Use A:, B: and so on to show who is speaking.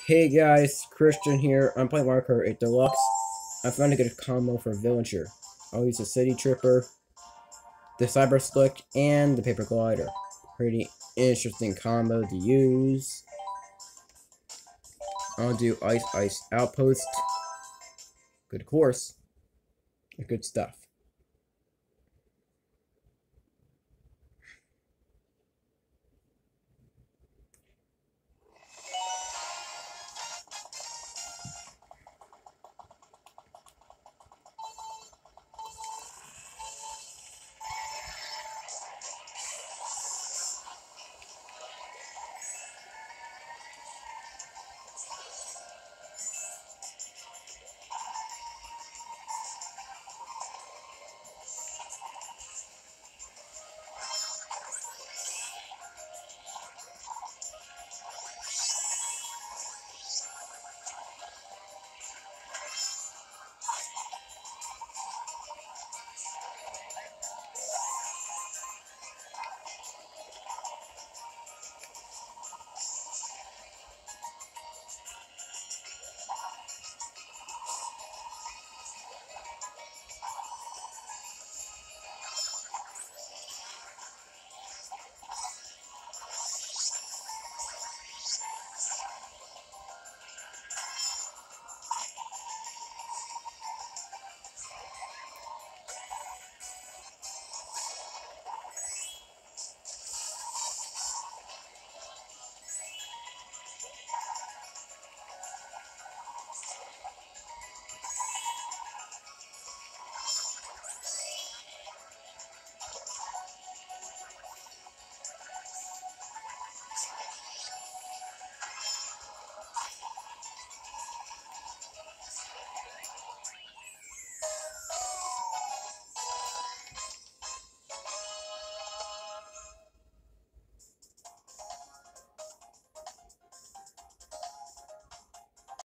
A: Hey guys, Christian here. I'm playing Mario Kart 8 Deluxe. I found a good combo for Villager. I'll use the City Tripper, the Cyber Slick, and the Paper Glider. Pretty interesting combo to use. I'll do Ice Outpost. Good course. Good stuff.